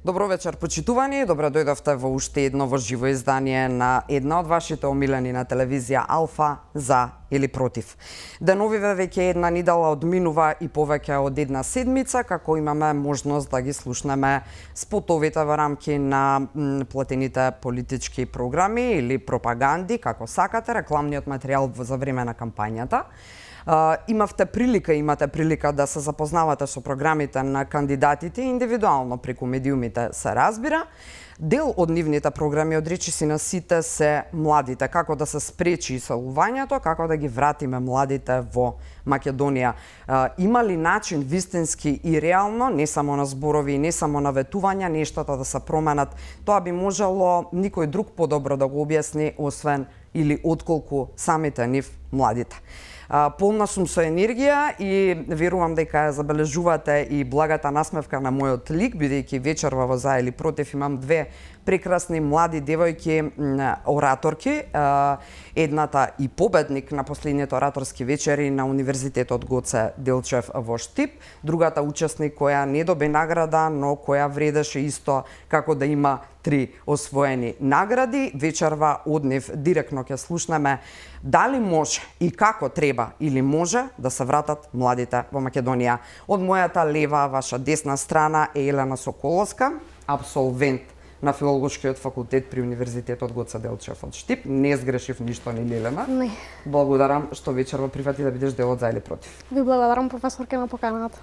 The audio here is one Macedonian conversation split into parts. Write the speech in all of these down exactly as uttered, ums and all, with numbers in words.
Добро вечер, почитувани. Добро дојдовте во уште едно во живо издание на една од вашите омилени на телевизија Алфа, за или против. Деновиве веќе една недела одминува и повеќе од една седмица, како имаме можност да ги слушнеме спотовите во рамки на платените политички програми или пропаганди, како сакате, рекламниот материјал за време на кампањата. Uh, имавте прилика, имате прилика да се запознавате со програмите на кандидатите индивидуално преку медиумите се разбира. Дел од нивните програми од речиси на сите се младите, како да се спречи иселувањето, како да ги вратиме младите во Македонија. Uh, има ли начин вистински и реално, не само на зборови, не само на ветувања, нештата да се променат? Тоа би можело никој друг подобро да го објасни, освен или отколку самите нив младите. Uh, полна сум со енергија и верувам дека ја забележувате и благата насмевка на мојот лик, бидејќи вечерва во За или против имам две прекрасни млади девојки ораторки, uh, едната и победник на последните ораторски вечери на Универзитетот Гоце Делчев во Штип, другата учесник која не доби награда, но која вредеше исто како да има три освоени награди. Вечерва од нив директно ќе слушнеме дали може и како треба или може да се вратат младите во Македонија. Од мојата лева, ваша десна страна е Елена Соколовска, абсолвент на Филолошкиот факултет при Универзитетот Гоце Делчев од Штип. Не сгрешив ништо, ни Елена? Не. Благодарам што вечерва прифати да бидеш дел од За или против. Ви благодарам, професорке, на поканата.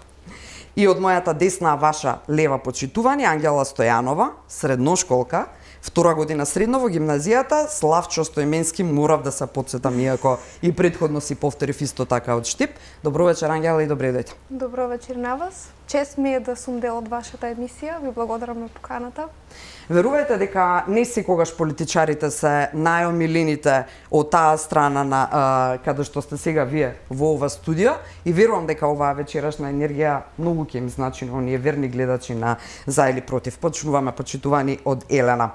И од мојата десна, ваша лева, почитувани, Ангела Стојанова, средношколка, втора година средно во гимназијата. Славчо Стојменски, морав да се потсетам, иако и претходно си повторив исто така од Штип. Добро вечер, Ангела, и добре дојде. Добро вечер на вас. Чест ми е да сум дел од вашата емисија. Ви благодарам на поканата. Верувајте дека не секогаш политичарите се најомилените од таа страна на а, каде што сте сега вие во ова студио, и верувам дека оваа вечерашна енергија многу ќе им значи на оние верни гледачи на За или против. Почнуваме, почитувани, од Елена.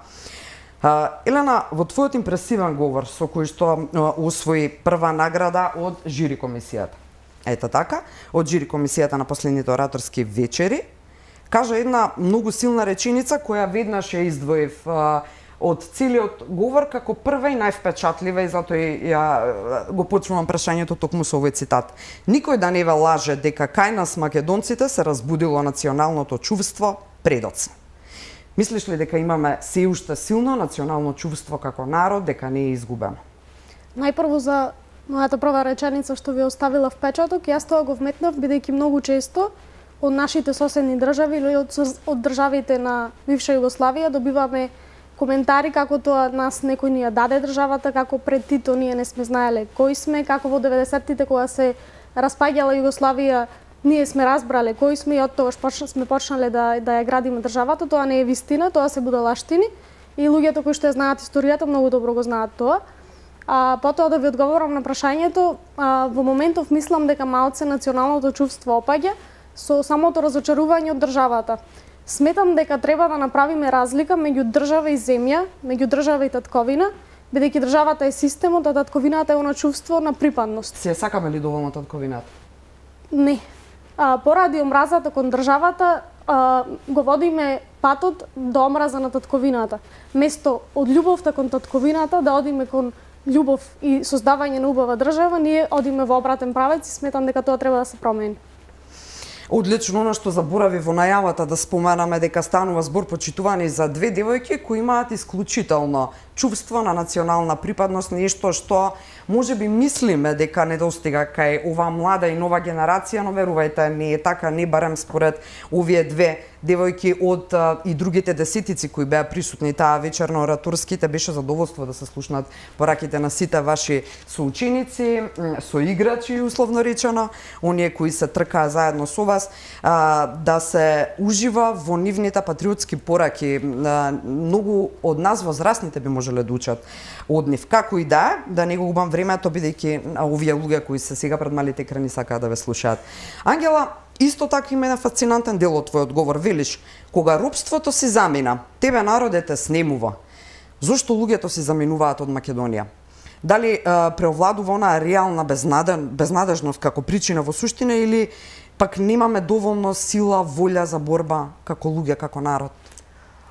Uh, Елена, во твојот импресивен говор со кој што uh, усвои прва награда од жири комисијата, ето така, од жири комисијата на последните ораторски вечери, кажа една многу силна реченица која веднаш ја издвоив uh, од целиот говор како прва и највпечатлива, и затоа ја го почнувам прашањето токму со овој цитат. Никој да не ве лаже дека кај нас македонците се разбудило националното чувство предоцна. Мислиш ли дека имаме се уште силно национално чувство како народ, дека не е изгубено? Најпрво за мојата прва реченица што ви оставила впечаток, јас тоа го вметнав бидејќи многу често од нашите соседни држави или од, од државите на бивша Југославија добиваме коментари како тоа нас некој ни ја даде државата, како пред Тито ние не сме знаеле кои сме, како во деветдесеттите кога се распаѓала Југославија ние сме разбрале кои сме и од тогаш сме почнале да, да ја градиме државата. Тоа не е вистина, тоа се будалаштини и луѓето кои што ја знаат историјата многу добро го знаат тоа. А, потоа да ви одговорам на прашањето, а, во моментов мислам дека малце националното чувство опаѓа со самото разочарување од државата. Сметам дека треба да направиме разлика меѓу држава и земја, меѓу држава и татковина, бидејќи државата е системот, а татковината е она чувство на припадност. Се сакаме ли доволно татковината? Не. А, поради омразата кон државата, а, го водиме патот до омраза на татковината. Место од љубовта кон татковината да одиме кон љубов и создавање на убава држава, ние одиме во обратен правец и сметам дека тоа треба да се промени. Одлично, она што заборави во најавата да споменаме дека станува збор, почитувани, за две девојки кои имаат исклучително чувство на национална припадност, нешто што може би мислиме дека недостига кај оваа млада и нова генерација, но верувајте, не е така, не барем според овие две девојки од а, и другите десетици кои беа присутни таа вечер на ораторските. Беше задоволство да се слушнат пораките на сите ваши соученици, соиграчи, условно речено, оние кои се тркаа заедно со вас, а, да се ужива во нивните патриотски пораки. А, многу од нас возрастните би можеле да учат од нив. Како и да, да не го губам времето, бидејќи овие луѓе кои се сега пред малите екрани сакаат да ве слушаат. Ангела, исто така има фасцинантен дел од твојот говор. Велиш, кога робството си замина, тебе народот те снемува. Зошто луѓето си заминуваат од Македонија? Дали е, преовладува онаа реална безнадеж, безнадежност како причина во суштина, или пак немаме доволно сила, волја за борба како луѓе, како народ?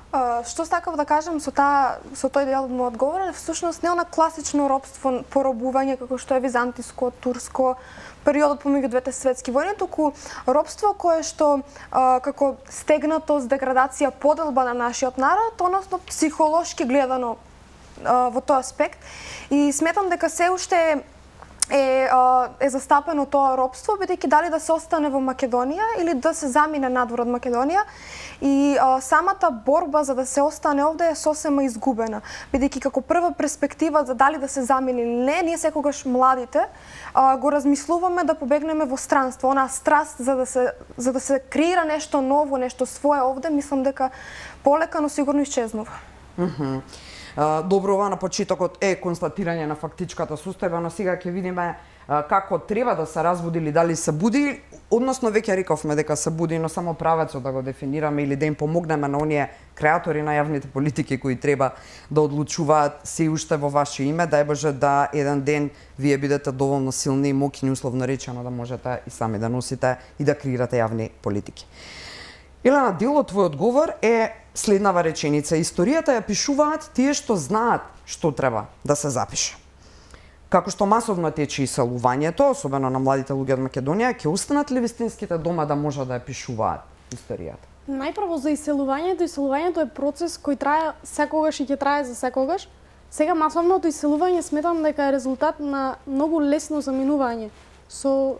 Uh, што сакав да кажам со таа со тој дел од мојот одговор е всушност не она класично робство, поробување како што е византиско, турско, периодот помеѓу двете светски војни, туку робство кое што uh, како стегнатост, деградација, поделба на нашиот народ, односно психолошки гледано uh, во тој аспект. И сметам дека се уште е, е застапено тоа робство, бидејќи дали да се остане во Македонија или да се замине надвор од Македонија. И а, самата борба за да се остане овде е сосема изгубена, бидејќи како прва перспектива за дали да се замине или не, ние секогаш младите а, го размислуваме да побегнеме во странство, онаа страст за да се за да се креира нешто ново, нешто свое овде, мислам дека полека но сигурно исчезнува. Mm -hmm. Uh, добро, ова на почетокот е констатирање на фактичката состојба, но сега ќе видиме uh, како треба да се разбуди или дали се буди, односно веќе рековме дека се буди, но само правецот да го дефинираме или да им помогнеме на оние креатори на јавните политики кои треба да одлучуваат се уште во ваше име, дај Боже да еден ден вие бидете доволно силни и моќни, условно речено, да можете и сами да носите и да креирате јавни политики. Елена, дел од твојот говор е следнава реченица. Историјата ја пишуваат тие што знаат што треба да се запише. Како што масовно тече иселувањето, особено на младите луѓе од Македонија, ќе останат ли вистинските дома да можат да ја пишуваат историјата? Најпрво за иселувањето, иселувањето е процес кој трае секогаш и ќе трае за секогаш. Сега масовното иселување сметам дека е резултат на многу лесно заминување, со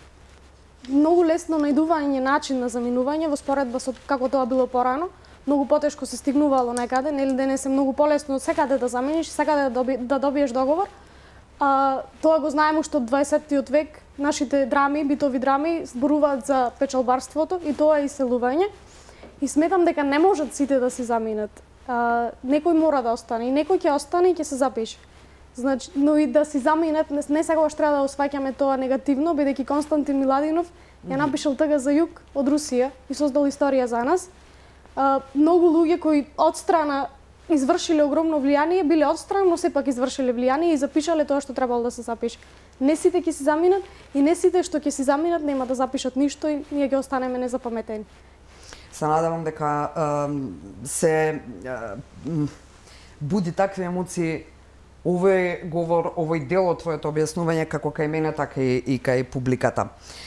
многу лесно најдување начин на заминување во споредба со како тоа било порано. Многу потешко се стигнувало некаде, нели денес е многу полесно од секаде да заминиш, секаде да, доби, да добиеш договор. А, тоа го знаеме уште од дваесеттиот век. Нашите драми, битови драми, зборуваат за печалбарството и тоа е иселување. И сметам дека не можат сите да се заминат. А, некој мора да остане и некој ќе остане и ќе се запише. Значи, но и да си заминат, не, не секогаш треба да осваќаме тоа негативно, бидејќи Константин Миладинов ја напишал тага за југ од Русија и создал историја за нас. Uh, многу луѓе кои одстрана извршиле огромно влијание, биле одстрана, но сепак извршиле влијание и запишале тоа што требало да се запише. Не сите ќе се заминат и не сите што ќе се заминат нема да запишат ништо и ние ќе останеме незапаметени. Се надевам дека uh, се uh, буди такви емоции овој говор, овој дел од твоето објаснување како кај мене, така и, и кај публиката.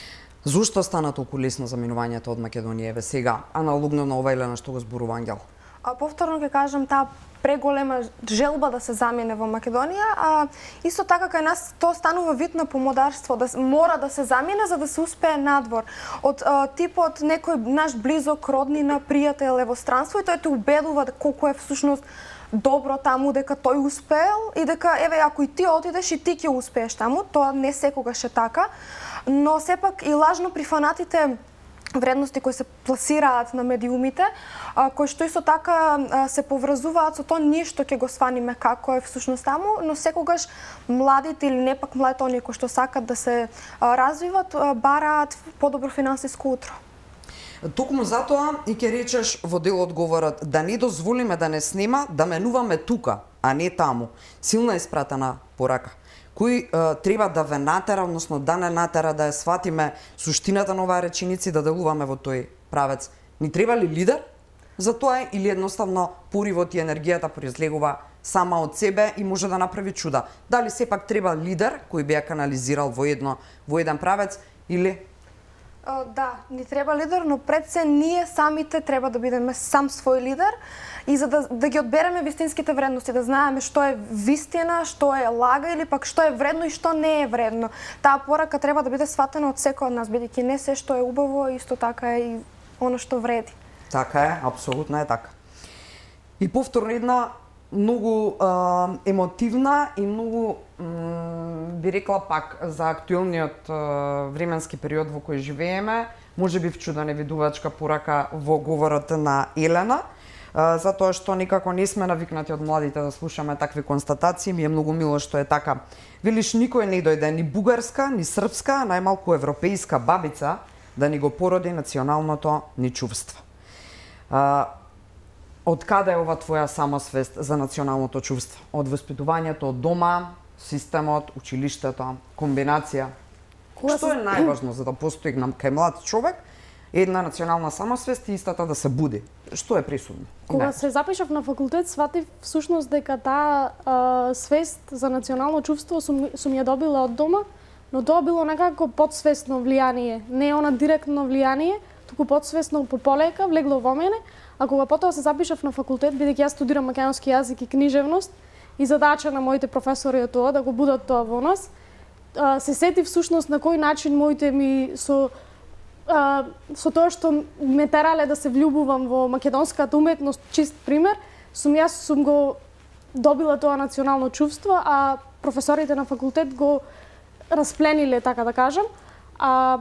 Зошто стана толку лесно заминувањето од Македонија еве сега, аналогно на ова Елена што го зборува Ангел? А повторно ќе кажам таа преголема желба да се замине во Македонија, а исто така кај нас тоа станува вид на помодарство, да мора да се замине за да се успее надвор. Од а, типот некој наш близок роднина, пријател е во странство и тој те убедува колку е всушност добро таму, дека тој успеел и дека еве ако и ти отидеш и ти ќе успееш таму, тоа не секогаш е така. Но сепак и лажно при фанатите вредности кои се пласираат на медиумите, а, кои што исто така а, се поврзуваат со тоа ние што ќе го сваниме како е всушност таму, но секогаш младите или не пак младите оние кои што сакат да се а, развиват, а, бараат подобро финансиско утро. Токму затоа и ќе речеш во дел одговорот да не дозволиме да не снема, да менуваме тука, а не таму. Силна испратена порака кој е, треба да ве натера, односно да не натера да ја сватиме суштината на оваа реченица и да делуваме во тој правец. Ни треба ли лидер за тоа или едноставно поривот и енергијата произлегува сама од себе и може да направи чуда? Дали сепак треба лидер кој би ја канализирал во едно во еден правец или Uh, да, ни треба лидер, но пред се ние самите треба да бидеме сам свој лидер и за да, да ги одбереме вистинските вредности, да знаеме што е вистина, што е лага или пак што е вредно и што не е вредно. Таа порака треба да биде сватена од секој од нас, бидејќи не се што е убаво, исто така е и оно што вреди. Така е, апсолутно е така. И повторно една многу а, емотивна и многу би рекла пак за актуелниот временски период во кој живееме, може би вчуда невидувачка порака во говорот на Елена, затоа што никако не сме навикнати од младите да слушаме такви констатации, ми е многу мило што е така. Велиш, никој не дојде ни бугарска, ни српска, најмалку европејска бабица да ни го породи националното ни чувство. Од каде е ова твоја самосвест за националното чувство? Од воспитувањето од дома, системот, училиштето, комбинација? Кога што е најважно за да постои кај млад човек една национална самосвест и истата да се буди. Што е присудно? Кога Да. се запишав на факултет, сватив всушност дека таа а, свест за национално чувство сум, сум ја добила од дома, но тоа било некако подсвесно влијание, не она директно влијание, туку подсвесно пополека влегло во мене, а кога потоа се запишав на факултет, бидејќи јас студирам македонски јазик и книжевност, и задача на моите професори е тоа да го будат тоа во нас, а, се сетив всушност на кој начин моите ми со а, со тоа што ме терале да се влюбувам во македонската уметност, чист пример, сум јас сум го добила тоа национално чувство, а професорите на факултет го расплениле, така да кажам. А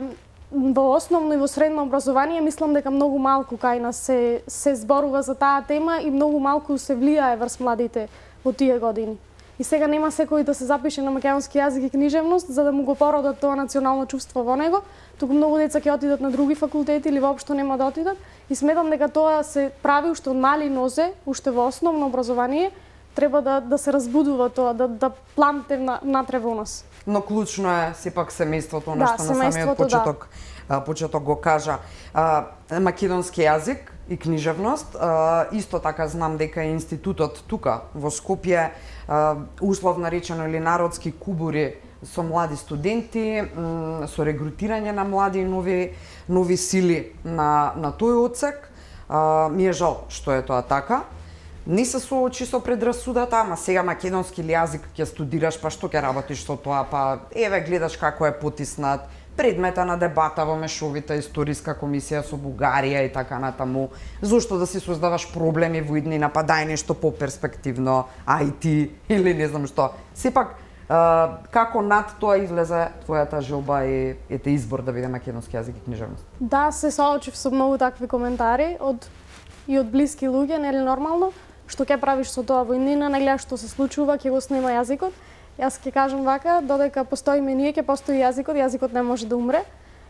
во основно и во средно образование мислам дека многу малку кај нас се се зборува за таа тема и многу малку се влијае врз младите во тие години. И сега нема секој да се запише на македонски јазик и книжевност за да му го породат тоа национално чувство во него, туку многу деца ќе отидат на други факултети или воопшто нема да отидат. И сметам дека тоа се прави уште од мали нозе, уште во основно образование, треба да да се разбудува тоа, да да пламте на, натре во нас. Но клучно е сепак семејството, она Да, што на самиот семејството, почеток а, почеток го кажа. А, македонски јазик и книжевност, а, исто така знам дека е институтот тука во Скопје, а, условно речено или народски кубури со млади студенти, м, со регрутирање на млади и нови нови сили на на тој одсек. А, ми е жал што е тоа така. Не се соочи со предрасудата, ама сега македонски јазик ќе студираш, па што ќе работиш со тоа, па еве гледаш како е потиснат, предмета на дебата во Мешовита историска комисија со Бугарија и така натаму. Зошто да си создаваш проблеми во идни нападај нешто поперспективно, ај ти или не знам што. Сепак, а, како над тоа излезе твојата желба и ете избор да биде македонски јазик и книжевност? Да, се соочив со многу такви коментари од и од блиски луѓе, нели нормално, што ќе правиш со тоа во иднина, не гледаш што се случува, ќе го снема јазикот. Јас ќе кажам вака, додека постоиме ние, ќе постои јазикот, јазикот не може да умре.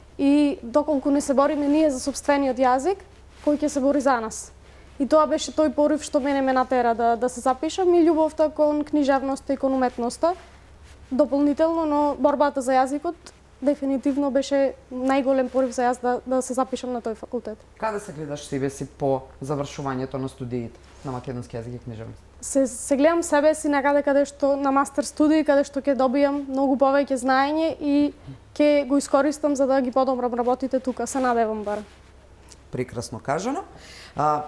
И доколку не се бориме ние за сопствениот јазик, кој ќе се бори за нас? И тоа беше тој порив што мене ме натера да да се запишам и љубовта кон книжевноста и кон уметноста. Дополнително, но борбата за јазикот дефинитивно беше најголем порив за јас да да се запишам на тој факултет. Каде се гледаш себе си по завршувањето на студиите на македонски јазик и книжевност? Се се гледам себе си некаде каде што на мастер студии, каде што ќе добијам многу повеќе знаење и ќе го искористам за да ги подобрам работите тука, се надевам барем. Прекрасно кажано. А,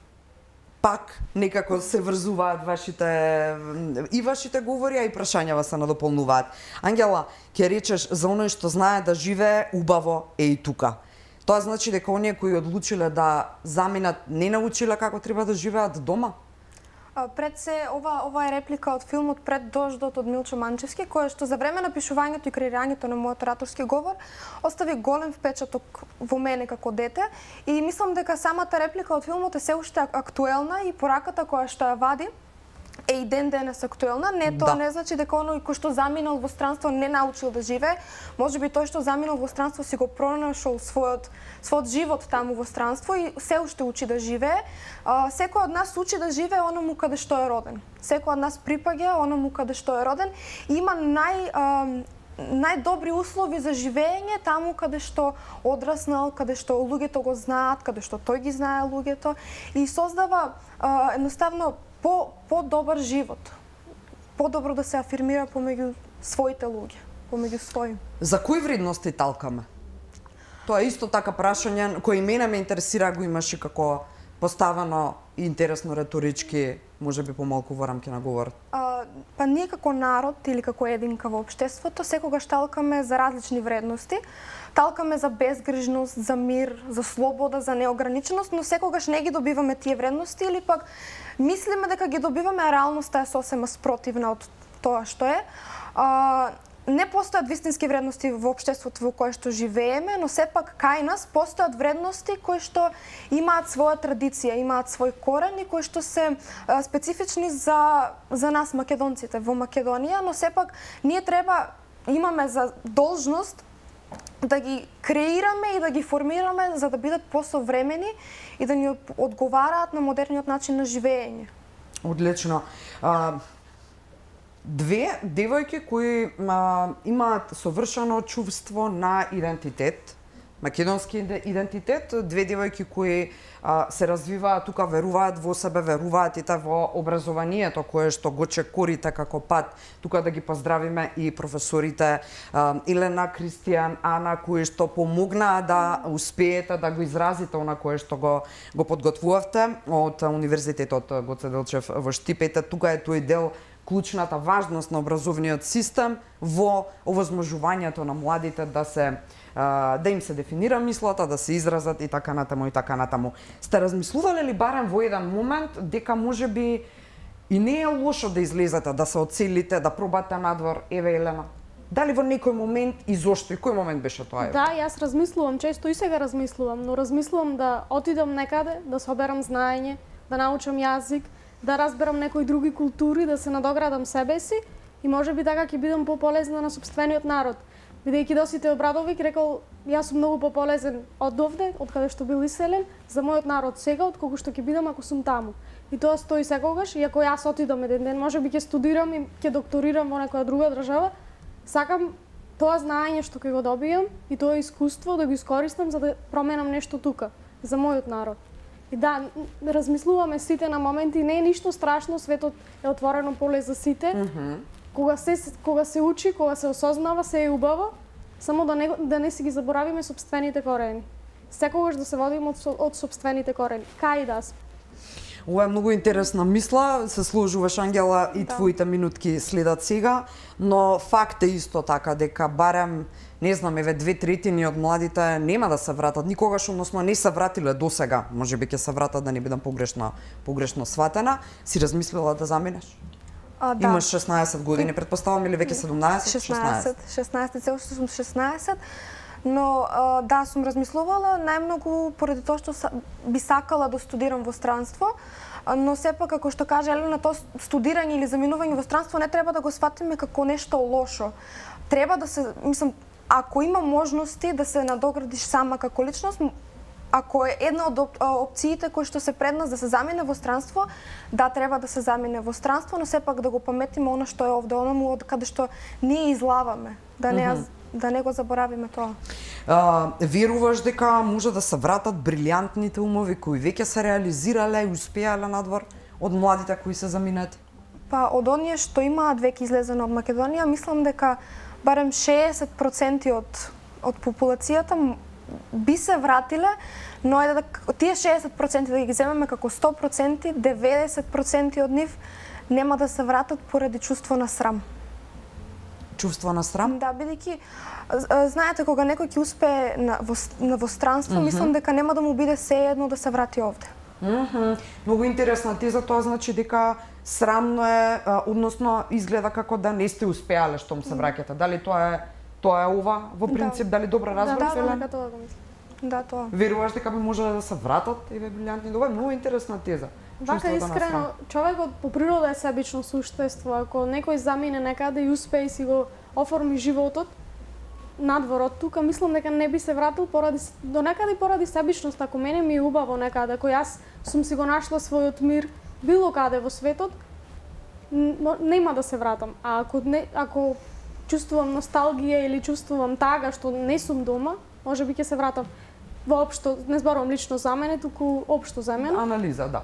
пак некако се врзуваат вашите и вашите говори, а и прашањава се надополнуваат. Ангела, ќе речеш за оној што знае да живее убаво е и тука. Тоа значи дека оние кои одлучиле да заминат не научиле како треба да живеат дома? Пред се, ова, ова е реплика од филмот Пред дождот од Милчо Манчевски, кој што за време на пишувањето и креирањето на мојот ораторски говор остави голем впечаток во мене како дете и мислам дека самата реплика од филмот е се уште актуелна и пораката која што ја вади е и ден денес актуелна. Не, тоа Да. не значи дека оној кој што заминал во странство не научил да живее. Можеби тој што заминал во странство си го пронашол својот својот живот таму во странство и се уште учи да живее. А, секој од нас учи да живее оному каде што е роден. Секој од нас припаѓа оному каде што е роден и има нај а, најдобри услови за живење таму каде што одраснал, каде што луѓето го знаат, каде што тој ги знае луѓето и создава а, едноставно по по-добар живот. Подобро да се афирмира помеѓу своите луѓе, помеѓу своји. За кои вредности талкаме? Тоа е исто така прашање кој и мене ме интересира, го имаше како поставено интересно реторички, можеби помалку во рамки на говорот. А, па ние како народ или како единка во општеството секогаш талкаме за различни вредности. Талкаме за безгрижност, за мир, за слобода, за неограниченост, но секогаш не ги добиваме тие вредности или пак мислиме дека ги добиваме, а реалноста е сосема спротивна од тоа што е. А, не постојат вистински вредности во општеството во кое што живееме, но сепак кај нас постојат вредности кои што имаат своја традиција, имаат свој корен и кои што се а, специфични за за нас македонците во Македонија, но сепак ние треба имаме за должност да ги креираме и да ги формираме за да бидат посовремени и да ни одговараат на модерниот начин на живење. Одлично. А, две девојки кои а, имаат совршено чувство на идентитет, македонски идентитет, две девојки кои а, се развиваат тука, веруваат во себе, веруваат и во образованието кое што го чекорите како пат. Тука да ги поздравиме и професорите а, Елена, Кристијан, Ана, кои што помогнаа да успеете да го изразите она кое што го го подготвувавте од Универзитетот Гоце Делчев во Штипете. Тука е тој дел клучната важност на образовниот систем во овозможувањето на младите да се да им се дефинира мислата, да се изразат и така натаму и така натаму. Сте размислувале ли барем во еден момент дека можеби и не е лошо да излезете, да се оцелите, да пробате надвор, еве Елена? Дали во некој момент и зошто и кој момент беше тоа? Да, јас размислувам, често и сега размислувам, но размислувам да отидам некаде, да соберам знаење, да научам јазик, да разберам некои други култури, да се надоградам себе си и можеби така ќе бидам пополезна на сопствениот народ. Бидејќи Досите Обрадовик рекол, јас сум многу пополезен од овде, од каде што бил иселен, за мојот народ сега, од колку што ќе бидам ако сум таму. И тоа стои секогаш, и ако јас отидам еден ден, можеби ќе студирам и ќе докторирам во некоја друга држава, сакам тоа знаење што ќе го добијам и тоа искуство да го искористам за да променам нешто тука, за мојот народ. И да, размислуваме сите на моменти, не е ништо страшно, светот е отворено поле за сите. Mm -hmm. Кога се кога се учи, кога се осознава, се е убаво, само да не да не си ги заборавиме сопствените корени. Секогаш да се водиме од од сопствените корени. Кај да сме. Ова е многу интересна мисла, се сложуваш Ангела и да. Твоите минутки следат сега, но факт е исто така дека барем не знам, еве две третини од младите нема да се вратат никогаш, односно не се вратиле досега. Можеби ќе се вратат, да не бидам погрешно погрешно сватена. Си размислила да заминеш? А, да. Имаш шеснаесет години, претпоставам, или веќе седумнаесет? шеснаесет, шеснаесет, цело што сум шеснаесет. Но а, да, сум размислувала најмногу поради тоа што би сакала да студирам во странство, но сепак, како што каже Елена, тоа студирање или заминување во странство не треба да го сватиме како нешто лошо. Треба да се, мислам, ако има можности да се надоградиш сама како личност, ако е една од оп опциите кои што се пред нас да се замине во странство, да, треба да се замине во странство, но сепак да го паметиме она што е овде, оному од каде што ние излаваме, да не, mm -hmm. да не го заборавиме тоа. А, веруваш дека може да се вратат брилјантните умови кои веќе се реализирале и успеале надвор од младите кои се заминати? Па, од оние што имаат веќе излезено од Македонија, мислам дека барем шеесет проценти од, од популацијата би се вратиле, но е да тие шеесет проценти да ги земеме како сто проценти, деветдесет проценти од нив нема да се вратат поради чувство на срам. Чувство на срам? Да, бидејќи знаете кога некој ќе успее на во, на во странство, mm -hmm. мислам дека нема да му биде сеедно да се врати овде. Mm -hmm. Многу интересна теза, тоа значи дека срамно е, односно изгледа како да не сте успеале штом се враќате. Дали тоа е тоа е ова во принцип, да. Дали добро разбрав? Да, да, да, тоа го мислам. Да, тоа. Веруваш дека би можеле да се вратат еве брилјантни? Ова е многу интересна теза. Вака искрено, човекот по природа е себично суштество. Ако некој замине некаде и успее и си го оформи животот надвор од тука, мислам дека не би се вратил поради до некаде поради себичност. Ако мене ми е убаво некаде, ако јас сум си го нашла својот мир било каде во светот, нема да се вратам. А ако не, ако чувствувам носталгија или чувствувам тага што не сум дома, можеби ќе се вратам. Воопшто, не зборувам лично за мене, туку општо за мене. Анализа, да.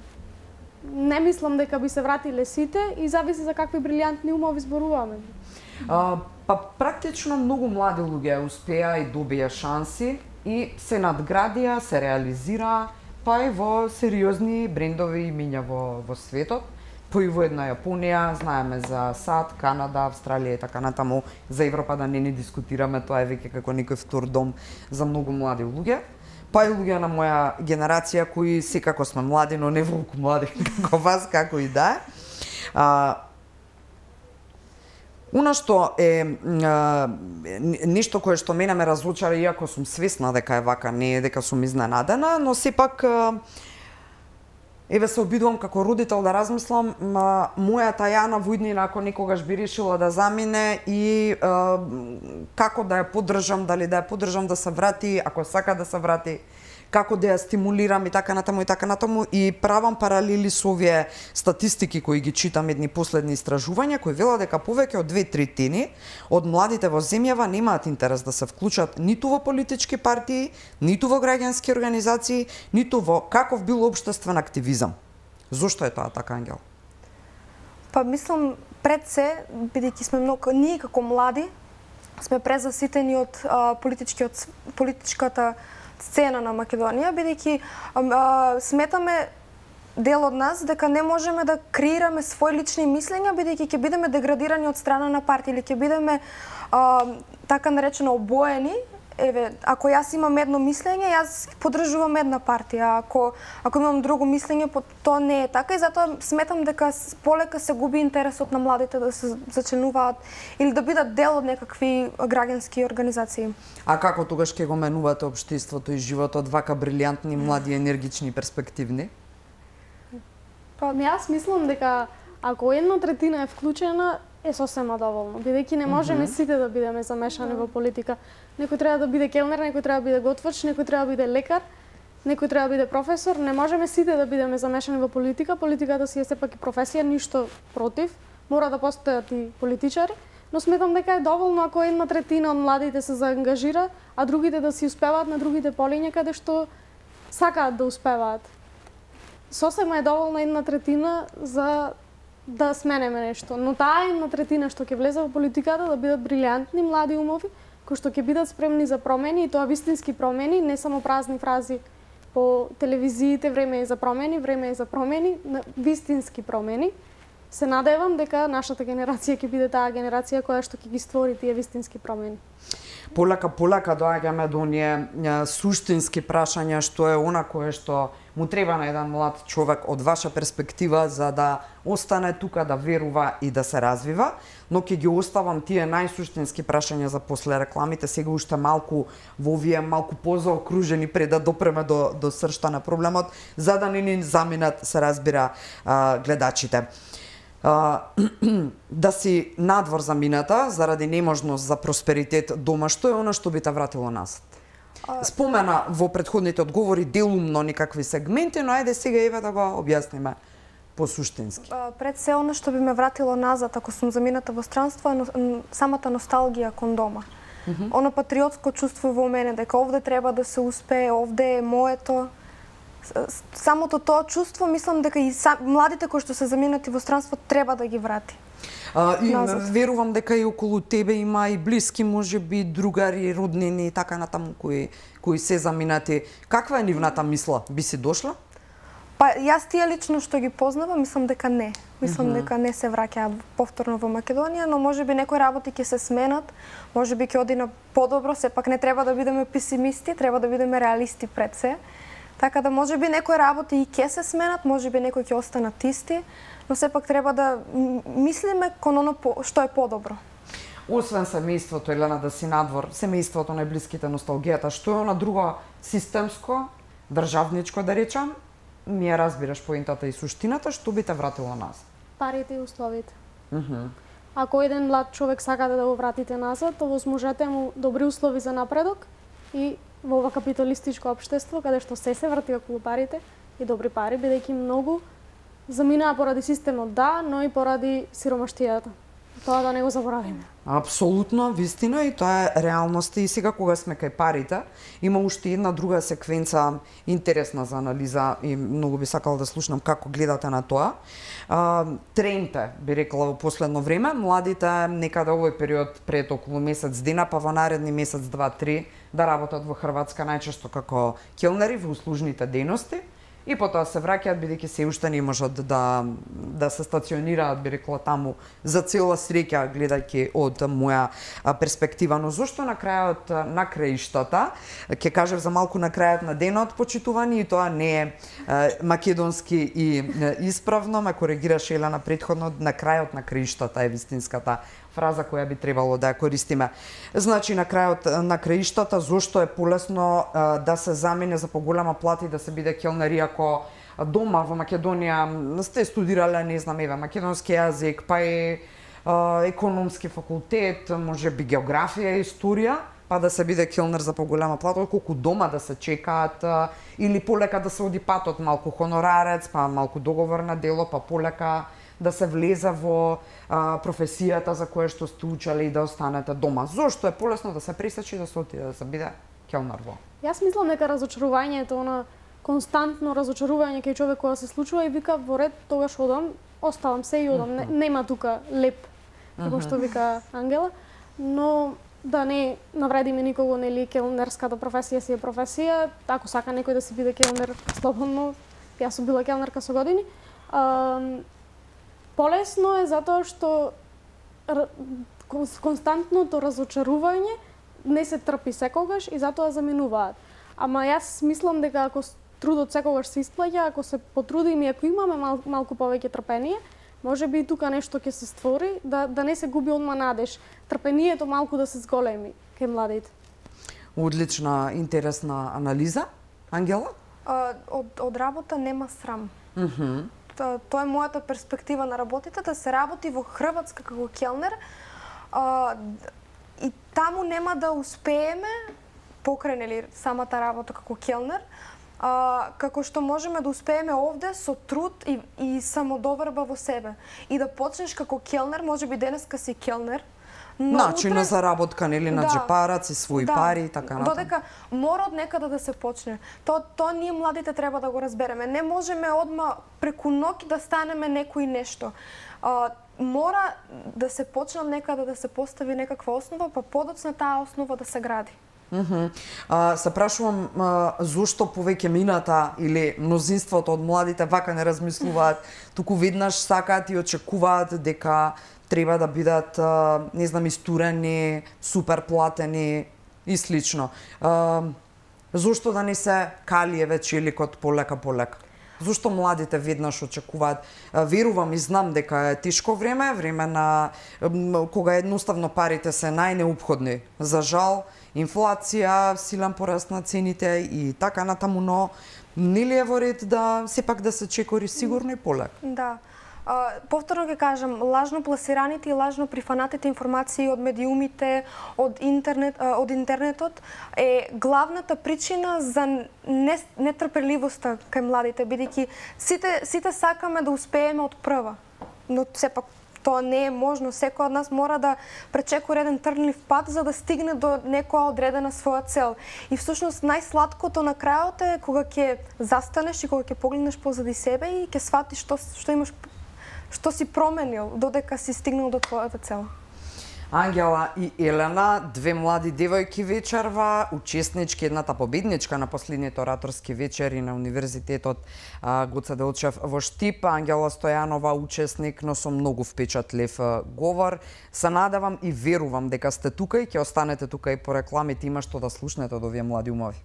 Не мислам дека би се вратиле сите и зависи за какви брилјантни умови зборуваме. А, па практично многу млади луѓе успеа и добија шанси и се надградија, се реализираа, па и во сериозни брендови имиња во, во светот. Па и во една Јапонија, знаеме за САД, Канада, Австралија и така натаму. За Европа да не ни дискутираме, тоа е веќе како некој втор дом за многу млади луѓе. Па и луѓе на моја генерација кои секако сме млади, но не волку млади како вас, како и да е. Она што е а, нешто кое што мене ме разочара, иако сум свесна дека е вака, не е дека сум изненадена, но сепак а, еве се обидувам како родител да размислам, ма, мојата Јана Војднина ако некогаш би решила да замине и а, како да ја поддржам, дали да ја поддржам да се врати, ако сака да се врати, како да ја стимулирам и така натаму и така натаму и правам паралели со овие статистики кои ги читам, едни последни истражувања кои велат дека повеќе од две третини од младите во земјава немаат интерес да се вклучат ниту во политички партии, ниту во граѓански организации, ниту во каков бил општествен активизам. Зошто е тоа така, Ангел? Па мислам пред се, бидејќи сме многу ние како млади сме презаситени од а, политичкиот политичката сцена на Македонија, бидејќи а, сметаме дел од нас дека не можеме да креираме свои лични мислења, бидејќи ќе бидеме деградирани од страна на партија или ќе бидеме а, така наречено обоени. Еве, ако јас имам едно мислење, јас поддржувам една партија. Ако ако имам друго мислење, тоа не е така и затоа сметам дека полека се губи интересот на младите да се зачленуваат или да бидат дел од некакви граѓански организации. А како тогаш ќе го менувате општеството и животот вака брилјантни, млади, енергични, перспективни? Па јас мислам дека ако една третина е вклучена, е сосема доволно, бидејќи не можеме mm -hmm. сите да бидеме замешани mm -hmm. во политика. Некој треба да биде келнер, некој треба да биде готвач, некој треба да биде лекар, некој треба да биде професор. Не можеме сите да бидеме замешани во политика. Политиката си е сепак и професија, ништо против. Мора да постојат и политичари, но сметам дека е доволно ако една третина од младите се заангажира, а другите да си успеваат на другите полиња каде што сакаат да успеваат. Сосема е доволно една третина за да сменеме нешто, но таа една третина што ќе влезе во политиката да бидат брилјантни млади умови, кои што ќе бидат спремни за промени и тоа вистински промени, не само празни фрази по телевизиите, време е за промени, време е за промени, вистински промени. Се надевам дека нашата генерација ќе биде таа генерација која што ќе ги створи тие вистински промени. Полека полека доаѓаме до оние суштински прашања, што е она кое што му треба на еден млад човек од ваша перспектива за да остане тука, да верува и да се развива, но ќе ги оставам тие најсуштински прашања за после рекламите, сега уште малку во овие малку позаокружени пред да допреме до до сршта на проблемот, за да не ни заминат, се разбира, а, гледачите. Uh, да си надвор за мината заради неможност за просперитет дома, што е она што би те вратило назад? Спомена во претходните одговори делумно некакви сегменти, но ајде сега еве да го објасниме посуштински. Пред се она што би ме вратило назад ако сум замината во странство е самата носталгија кон дома. Mm -hmm. Оно патриотско чувство во мене дека овде треба да се успее, овде е моето. Самото тоа чувство, мислам дека и сам, младите кои што се заминати во странство треба да ги врати. А, и назад. Верувам дека и околу тебе има и блиски, можеби другари, роднини и така натаму кои кои се заминати. Каква е нивната мисла? Би си дошла? Па јас тие лично што ги познавам, мислам дека не. Мислам mm -hmm. дека не се враќаат повторно во Македонија, но можеби некои работи ќе се сменат, можеби ќе оди на подобро, сепак не треба да бидеме песимисти, треба да бидеме реалисти пред се. Така да можеби некои работи и ќе се сменат, можеби некои ќе останат исти, но сепак треба да мислиме кон оно што е подобро. Освен семејството, Елена, да си надвор, семејството, најблиските, носталгијата, што е она друго системско, државничко да речам, ми ја разбираш поентата и суштината, што би те вратило назад? Парите и условите. Mm -hmm. Ако еден млад човек сака да го вратите назад, овозможете му добри услови за напредок и во ова капиталистичко општество, каде што се се врти околу парите и добри пари, бидејќи многу заминаа поради системот, да, но и поради сиромаштијата. Тоа да не го заборавиме. Апсолутно, вистина, и тоа е реалност. И сега кога сме кај парите, има уште една друга секвенца интересна за анализа и многу би сакала да слушнам како гледате на тоа. А, тренд е, би рекла, во последно време, младите некаде овој период пред околу месец дена, па во наредни месец, два, три, да работат во Хрватска најчесто како келнери во услужните дејности. И потоа се враќаат бидејќи се уште не можат да да се стационираат, би рекла, таму за цела среќа, гледајќи од моја перспектива. Но зошто на крајот на краиштата, ќе кажев за малку на крајот на денот, почитувани, и тоа не е македонски и исправно, ме коригираше Елена претходно, на крајот на краиштата е вистинската фраза која би требало да ја користиме. Значи, на крајот на краиштата, зошто е полесно а, да се замине за поголема плата и да се биде келнери ако дома во Македонија сте студирале, не знам, еве, македонски јазик, па и а, економски факултет, може би географија и историја, па да се биде келнер за поголема плата, отколку дома да се чекаат а, или полека да се оди патот, малку хонорарец, па малку договор на дело, па полека да се влезе во а, професијата за која што сте учели и да останете дома. Зошто е полесно да се пресечи да се отиде да се биде келнер во? Јас мислам дека разочарувањето, она константно разочарување кај човек кога се случува и вика во ред, тогаш одам, оставам се и одам. Не, нема тука леп, како што вика Ангела, но да не навредиме никого, нели, келнерската професија си е професија, ако сака некој да си биде келнер слободно, јас сум била келнерка со години. А, полесно е затоа што константното разочарување не се трпи секогаш и затоа заминуваат. Ама јас мислам дека ако трудот секогаш се исплаќа, ако се потрудиме и ако имаме мал, малку повеќе трпение, може би и тука нешто ќе се створи, да, да не се губи одма надеж. Трпението малку да се зголеми кај младите. Одлична, интересна анализа. Ангела? А, од, од работа нема срам. Mm -hmm. Тоа, тоа е мојата перспектива на работите, да се работи во Хрватска како келнер. А, и таму нема да успееме покрај нели самата работа како келнер, а, како што можеме да успееме овде со труд и, и самодоверба во себе. И да почнеш како келнер, можеби денеска си келнер, но начин утре... на заработка, нели, на да, джепарац и своји да, пари и така натаму. Додека мора од некаде да се почне. Тоа тоа ние младите треба да го разбереме. Не можеме одма преку ноќ да станеме некој нешто. А, мора да се почне од некаде, да се постави некаква основа, па подоцна таа основа да се гради. Mm -hmm. а, се прашувам а, зошто повеќе мината или мнозинството од младите вака не размислуваат, туку веднаш сакаат и очекуваат дека треба да бидат, а, не знам, истурени, супер платени и слично. А, зошто да не се калие веќе или код полека полека? Зошто младите веднаш очекуваат? Верувам и знам дека е тешко време, време на кога едноставно парите се најнеопходни. За жал, инфлација, силен пораст на цените и така натаму, но нели е во ред да сепак да се чекори сигурно и полека? Да. Uh, повторно ќе кажам, лажно пласираните и лажно прифанатите информации од медиумите, од интернет, uh, од интернетот е главната причина за не, нетрпеливоста кај младите, бидејќи сите сите сакаме да успееме од прва, но сепак тоа не е можно. Секој од нас мора да пречекори еден трнлив пат за да стигне до некоја одредена своја цел. И всушност најсладкото на крајот е кога ќе застанеш и кога ќе погледнеш позади себе и ќе сватиш што што имаш, што си променил додека си стигнал до твојата цел. Ангела и Елена, две млади девојки вечерва, учеснички, едната победничка на последните ораторски вечери на Универзитетот Гоце Делчев во Штип. Ангела Стојанова, учесник, но со многу впечатлив говор. Се надевам и верувам дека сте тука и ќе останете тука и по рекламите, има што да слушнете од овие млади умови.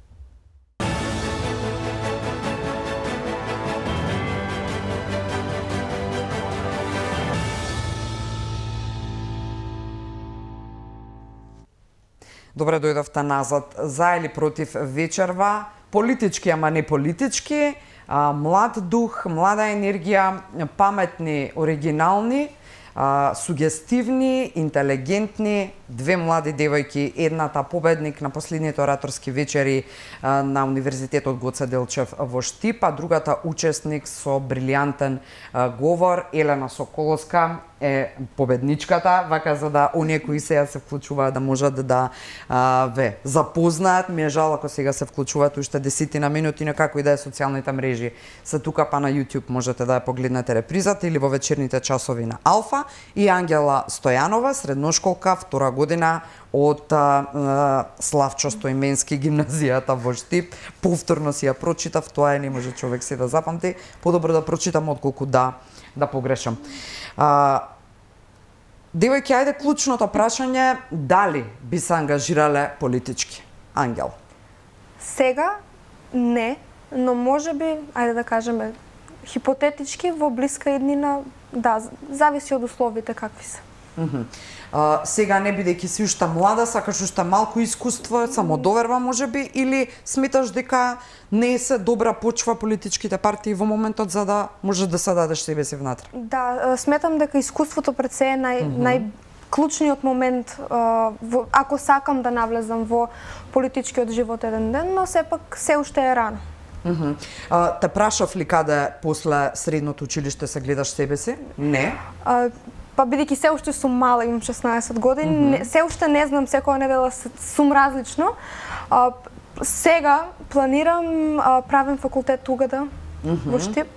Добре дојдовте назад. За или против вечерва, политички, ама не политички, а, млад дух, млада енергија, паметни, оригинални, а, сугестивни, интелигентни, две млади девојки, едната победник на последните ораторски вечери а, на Универзитетот Гоце Делчев во Штип, а другата учесник со брилјантен а, говор, Елена Соколовска, е победничката, вака за да оние кои сега се вклучуваат да можат да а, ве запознаат. Ми е жал ако сега се вклучуваат уште десетина минути, на како и да е социјалните мрежи се тука, па на YouTube можете да ја погледнете репризата или во вечерните часови на Алфа. И Ангела Стојанова, средношколка, втора година од а, а, Славчо Стоименски гимназијата во Штип. Повторно си ја прочитав, тоа е, не може човек се да запамти. Подобро да прочитам отколку да да погрешам. А, девојки, ајде клучното прашање, дали би се ангажирале политички? Ангел. Сега не, но можеби, ајде да кажеме, хипотетички во блиска иднина, да, зависи од условите какви се. Mm -hmm. а, сега не бидејќи си уште млада, сакаш уште малку искуство, самодоверба можеби, или сметаш дека не се добра почва политичките партии во моментот за да можеш да се дадеш себе си внатре? Да, сметам дека искуството пред се е нај, mm -hmm. клучниот момент а, во, ако сакам да навлезам во политичкиот живот еден ден, но сепак се уште е рано. Mm -hmm. а, те прашав ли каде после средното училиште се гледаш себе си? Не. А, па бидејќи се уште сум мала, имам шеснаесет години, mm -hmm. не, се уште не знам, секоја недела сум различно. А, сега планирам, а, правим факултет тугада, mm -hmm. во Штип.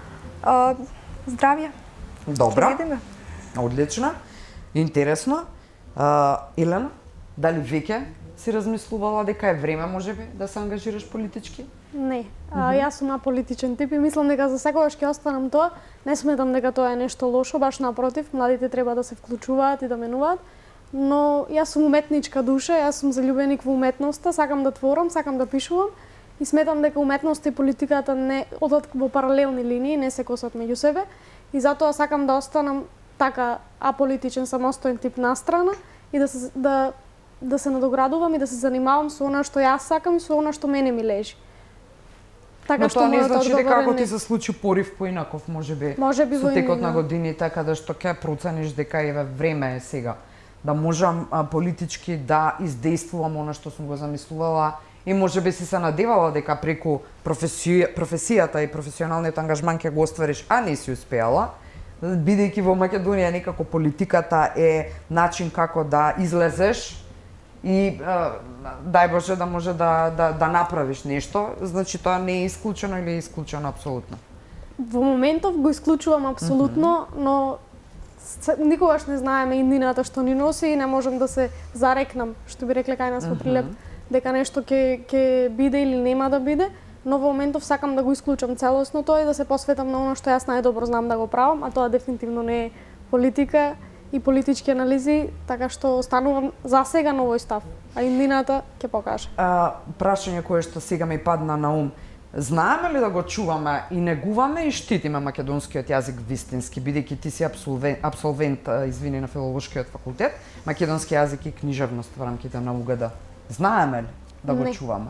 А, здравје. Добра. Одлично. Интересно. А, Елена, дали веќе си размислувала дека е време можеби да се ангажираш политички? Не. Mm -hmm. а, јас сум аполитичен тип и мислам дека за секогаш ќе останам тоа. Не сметам дека тоа е нешто лошо, баш напротив, младите треба да се вклучуваат и да менуваат. Но јас сум уметничка душа, јас сум заљубеник во уметноста, сакам да творам, сакам да пишувам и сметам дека уметноста и политиката не одат во паралелни линии, не се косат меѓу себе и затоа сакам да останам така аполитичен, самостоен тип настрана и да се да да се надоградувам и да се занимавам со она што јас сакам и со она што мене ми лежи. Така. Но што тоа не значи дека ако ти се случи порив поинаков, можеби, можеби со текот на годините, каде што ќе процениш дека еве време е сега да можам а, политички да издействувам она што сум го замислувала и можеби си се надевала дека преку професија, професијата и професионалниот ангажман ќе го оствариш, а не си успеала, бидејќи во Македонија некако политиката е начин како да излезеш и а, дај Боже да може да, да, да направиш нешто, значи тоа не е исклучено или е исклучено апсолутно? Во моментов го исклучувам апсолутно, mm -hmm. но никогаш не знаеме иднината што ни носи и не можам да се зарекнам, што би рекле кај нас во Прилеп, mm -hmm. дека нешто ќе ќе биде или нема да биде, но во моментов сакам да го исклучам целосно тоа и да се посветам на оно што јас најдобро знам да го правам, а тоа дефинитивно не е политика и политички анализи, така што останувам за сега на овој став, а иднината ќе покаже. А, прашање кое што сега ми падна на ум. Знаеме ли да го чуваме и негуваме и штитиме македонскиот јазик вистински, бидејќи ти си абсолвент, абсолвент извини, на филолошкиот факултет, македонски јазик и книжевност во рамките на У Г Д? Знаеме ли да го Не. чуваме?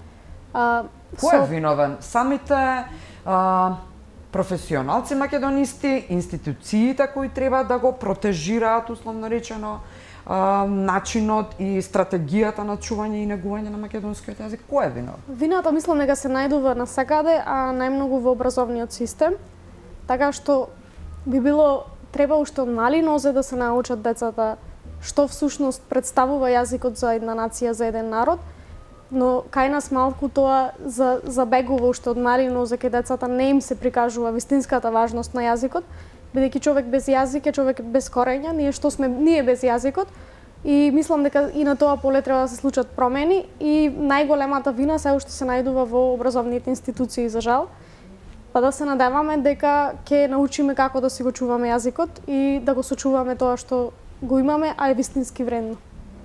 А, Кој со... е виновен? Самите а, професионалци македонисти, институциите кои треба да го протежираат, условно речено, а, начинот и стратегијата на чување и негување на македонскиот јазик? Кој е виновен? Вината мислам дека се најдува насекаде, а најмногу во образовниот систем, така што би било треба уште од мали нозе да се научат децата што всушност представува јазикот за една нација, за еден народ, но кај нас малку тоа за, забегува уште од мали нозе, кај децата не им се прикажува вистинската важност на јазикот, бидејќи човек без јазик е човек без корења, ние што сме ние без јазикот, и мислам дека и на тоа поле треба да се случат промени и најголемата вина се уште се најдува во образовните институции, за жал. Па да се надеваме дека ќе научиме како да си го чуваме јазикот и да го сочуваме тоа што го имаме, а е вистински вредно.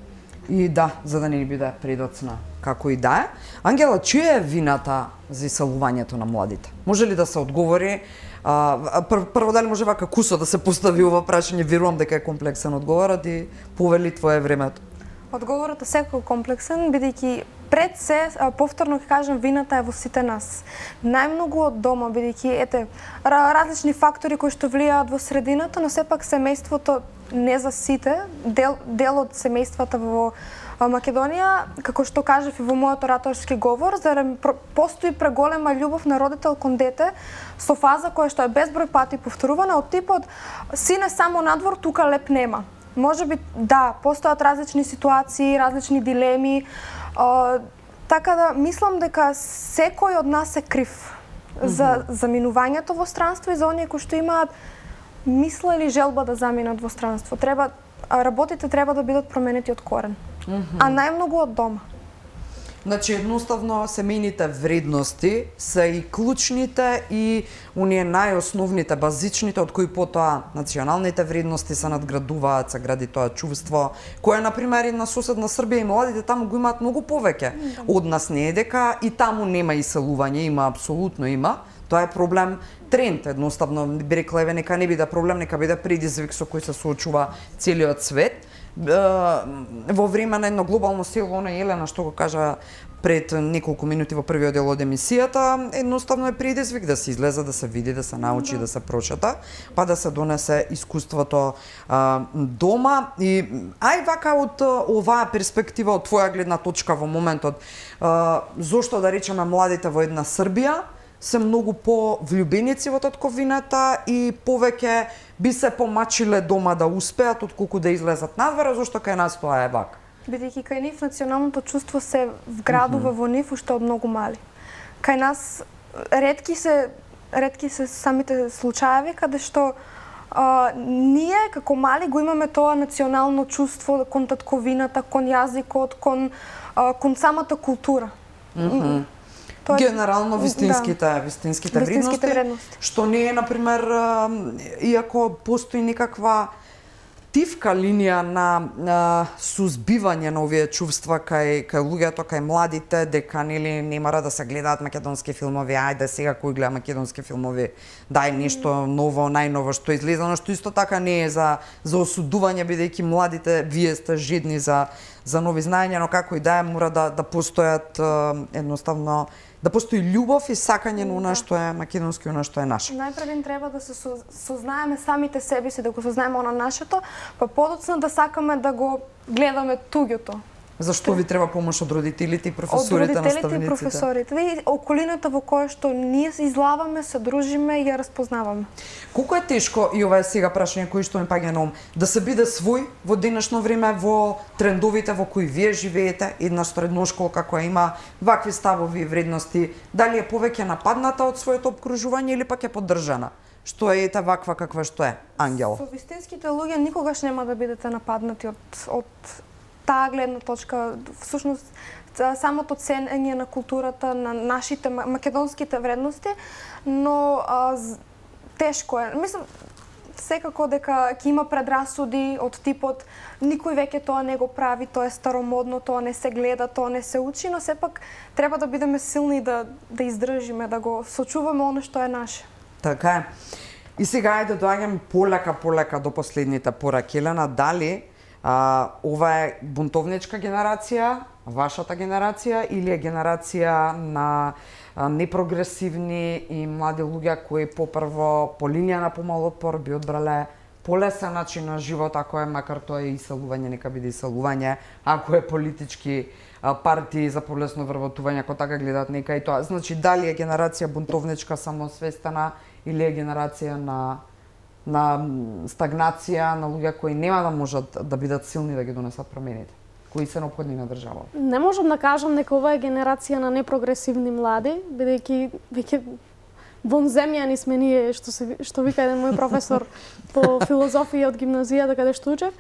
И да, за да не ни биде предоцна, како и да е. Ангела, чија е вината за иселувањето на младите? Може ли да се одговори? А, пр прво, дали може вака кусо да се постави ова прашање? Верувам дека е комплексен одговорот и повели твое времето. Одговорот е секако комплексен, бидејќи пред се, повторно ќе кажам, вината е во сите нас. Најмногу од дома, бидејќи ете различни фактори кои што влијаат во средината, но сепак семејството не за сите, дел, дел од семејствата во Македонија, како што кажав и во мојот ораторски говор, зарем постои преголема љубов на родител кон дете со фаза која што е безброј пати повторувана од типот сине само надвор, тука леп нема. Може би да, постојат различни ситуации, различни дилеми, а, така да мислам дека секој од нас е крив mm -hmm. за заминувањето во странство и за оние кои што имаат мисла или желба да заминат во странство. Треба работите треба да бидат променети од корен. Mm -hmm. А најмногу од дома. Значи, едноставно, семејните вредности се и клучните и оние најосновните, базичните, од кои потоа националните вредности се надградуваат, се гради тоа чувство, кое, например, и на соседна Србија и младите таму го имаат многу повеќе. Од нас не е дека и таму нема иселување, има, апсолутно има. Тоа е проблем, тренд, едноставно, би рекла, еве, нека не биде проблем, нека биде предизвик со кој се соочува целиот свет. во време на едно глобално село, она Елена што го кажа пред неколку минути во првиот дел од емисијата, едноставно е предизвик да се излезе, да се види, да се научи, да, да се прочита, па да се донесе искуството а, дома. И ај вака од оваа перспектива, од твоја гледна точка во моментот, а, зошто да речеме младите во една Србија се многу по-влюбеници во татковината и повеќе би се помачиле дома да успеат отколку да излезат надвор, зошто кај нас тоа е вака? Бидејќи кај нив националното чувство се вградува mm -hmm. во нив уште од многу мали. Кај нас ретки се ретки се самите случаеви каде што а, ние како мали го имаме тоа национално чувство кон татковината, кон јазикот, кон а, кон самата култура. Mm -hmm. Тоа генерално вистинските, да. вистинските, вистинските вредности, вредности, што не е, например, иако постои некаква тивка линија на, на сузбивање на овие чувства кај, кај луѓето, кај младите, дека нели не мора да се гледаат македонски филмови, ајде сега кој гледа македонски филмови, дај нешто ново, најново што излезано, што исто така не е за, за осудување, бидејќи младите, вие сте жедни за, за нови знаења, но како и да е, мора да, да постојат едноставно, да постои љубов и сакање на она што е македонски и она што е наше. Најпред треба да се сознаеме самите себе си, да го сознаеме она нашето, па подоцна да сакаме да го гледаме туѓото. Зашто ви треба помош од родителите и професорите, наставниците? Од родителите и професорите. И околината во која што ние се излаваме, се дружиме и ја разпознаваме. Колку е тешко, и ова е сега прашање кој што ми паѓа на ум, да се биде свој во денешно време во трендовите во кои вие живеете, една средношколка која има вакви ставови и вредности, дали е повеќе нападната од своето обкружување или пак е поддржана? Што е ета ваква каква што е, Ангела? Со вистинските луѓе никогаш нема да бидете нападнати од, од таа гледна точка. Всушност, самото ценење на културата, на нашите македонските вредности, но а, тешко е. Мислам, секако дека ќе има предрасуди од типот никој веќе тоа не го прави, тоа е старомодно, тоа не се гледа, тоа не се учи, но сепак треба да бидеме силни да, да издржиме, да го сочуваме оно што е наше. Така е. И сега е да доаѓам полека, полека до последните пораки. Елена, дали а, ова е бунтовничка генерација, вашата генерација, или е генерација на а, непрогресивни и млади луѓе кои попрво по линија на помал отпор би одбрале полесен начин на живот, ако е макар тоа е иселување, нека биде иселување, ако е политички а, партии за полесно вработување, ако така гледаат, нека и тоа. Значи, дали е генерација бунтовничка, самосвестена, или е генерација на на стагнација, на луѓе кои нема да можат да бидат силни да ги донесат промените, кои се неопходни на државата? Не можам да кажам дека ова е генерација на непрогресивни млади, бидејќи веќе вонземјани сме ние, што се што вика еден мој професор по филозофија од гимназијата каде што учев.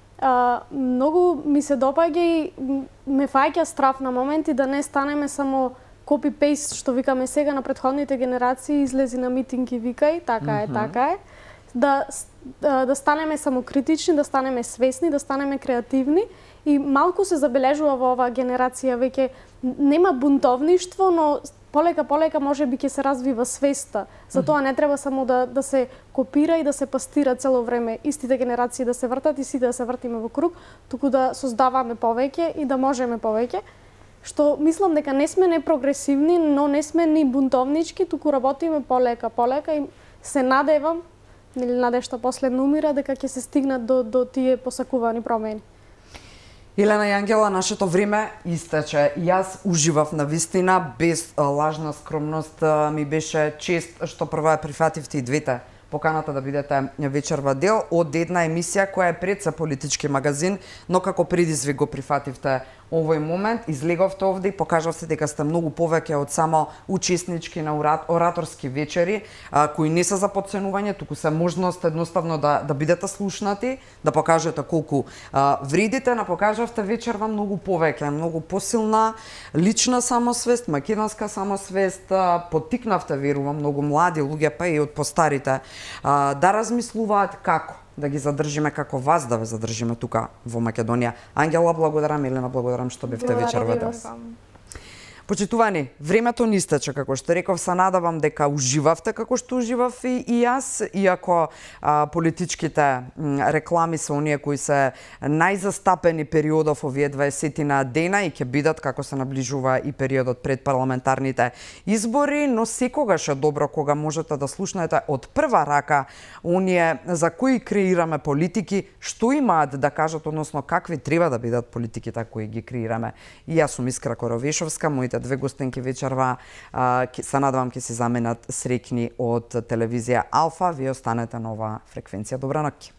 А, многу ми се допаѓа и ме фаќа страф на моменти да не станеме само копи-пейст, што викаме сега на претходните генерации, излези на митинг и викај, така е, mm -hmm. така е. Да, да, да станеме самокритични, да станеме свесни, да станеме креативни и малку се забележува во оваа генерација веќе нема бунтовништво, но полека полека можеби ќе се развива свеста. Затоа не треба само да да се копира и да се пастира цело време истите генерации да се вртат и сите да се вртиме во круг, туку да создаваме повеќе и да можеме повеќе. Што мислам дека не сме непрогресивни, но не сме ни бунтовнички, туку работиме полека полека и се надевам, или надешта последно умира, дека ќе се стигнат до, до тие посакувани промени. Елена и Ангела, нашето време истече. Јас уживав на вистина, без лажна скромност. Ми беше чест што прво ја прифативте и двете поканата да бидете вечерва дел од една емисија која е пред се политички магазин, но како предизвик го прифативте овој момент, излеговте овде и покажавте дека сте многу повеќе од само учеснички на ораторски вечери, а, кои не се за подценување, туку се можност едноставно да, да бидете слушнати, да покажете колку а, вредите, на покажавте вечерва многу повеќе, многу посилна лична самосвест, македонска самосвест, а, поттикнавте, верувам, многу млади луѓе, па и од постарите, а, да размислуваат како да ги задржиме, како вас да ве задржиме тука во Македонија. Ангела, благодарам, Елена, благодарам што бевте вечерва дел. Почитувани, времето ни истече, како што реков, се надавам дека уживавте како што уживав и, и јас, иако а, политичките м, реклами се оние кои се најзастапени периодов овие дваесетина дена и ќе бидат како се наближува и периодот пред парламентарните избори, но секогаш е добро кога можете да слушнете од прва рака оние за кои креираме политики, што имаат да кажат, односно какви треба да бидат политиките кои ги креираме. И јас сум Искра Коровешовска, моите две гостинки вечерва се надевам ќе се заменат среќни од телевизија Алфа. Вие останете на оваа фреквенција. Добра ноќ.